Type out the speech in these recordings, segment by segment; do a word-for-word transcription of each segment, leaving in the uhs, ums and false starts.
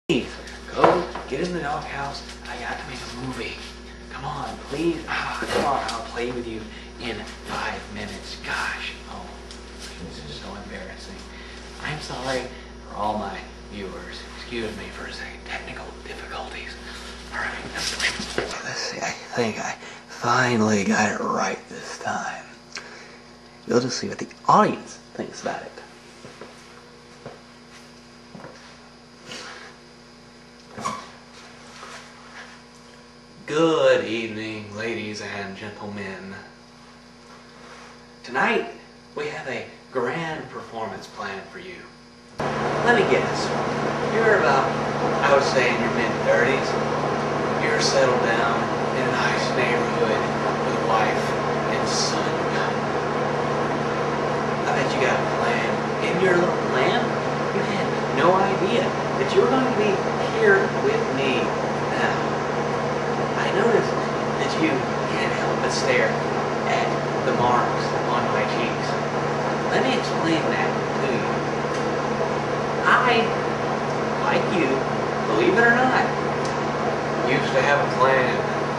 Please, go get in the doghouse. I got to make a movie. Come on, please. Ah, come on, I'll play with you in five minutes. Gosh, oh, this is so embarrassing. I'm sorry for all my viewers. Excuse me for a second. Technical difficulties. All right, let's see. I think I finally got it right this time. You'll just see what the audience thinks about it. Good evening, ladies and gentlemen. Tonight, we have a grand performance planned for you. Let me guess. You're about, I would say, in your mid thirties. You're settled down in a nice neighborhood with a wife and son. I bet you got a plan. In your little plan, you had no idea that you were going to be here with me now. I noticed that you can't help but stare at the marks on my cheeks. Let me explain that to you. I, like you, believe it or not, used to have a plan.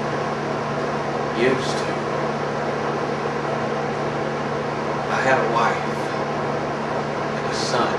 Used to. I had a wife and a son.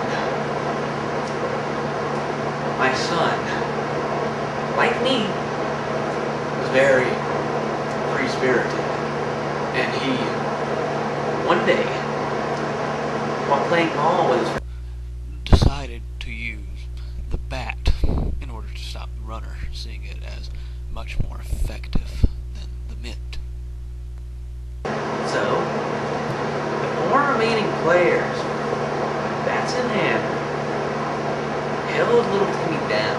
My son, like me, was very free-spirited, and he, one day, while playing ball with his friends, decided to use the bat in order to stop the runner, seeing it as much more effective than the mitt. So, the four remaining players, bats in hand, held little Timmy down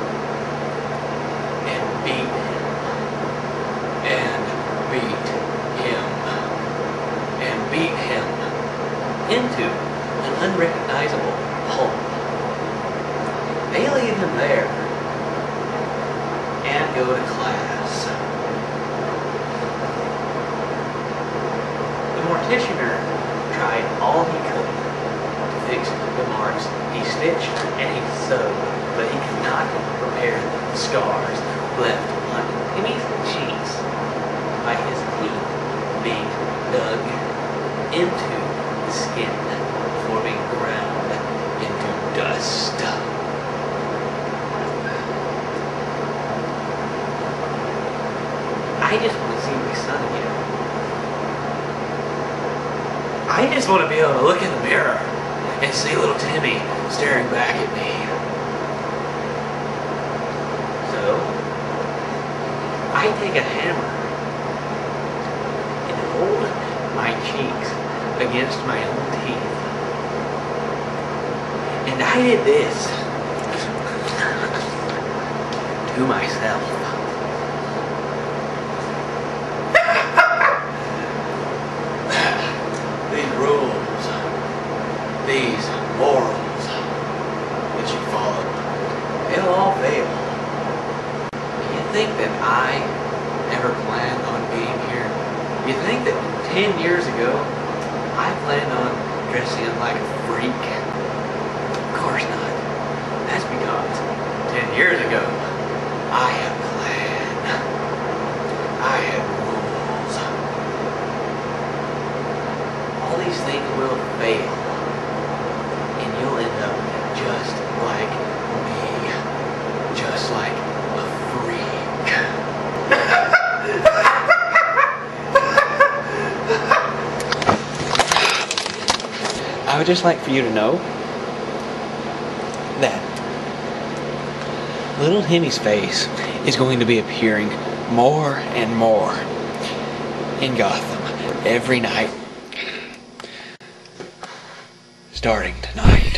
and beat him. And beat him, and beat him into an unrecognizable pulp. They leave him there and go to class. The morticianer tried all he could to fix the marks. He stitched and he sewed, but he could not repair the scars left on Timmy's cheeks by his teeth being dug into the skin before being ground into dust. I just want to see my son again. I just want to be able to look in the mirror and see little Timmy staring back at me. So, I take a hammer and hold my cheeks against my own teeth. And I did this to myself. These rules, these morals that you follow, they'll all fail. You think that I ever planned on being here? You think that ten years ago I planned on dressing up like a freak? Of course not. That's because ten years ago I had a plan. I had rules. All these things will fail, and you'll end up just like me, just like a freak. I would just like for you to know that little Timmy's face is going to be appearing more and more in Gotham every night, starting tonight.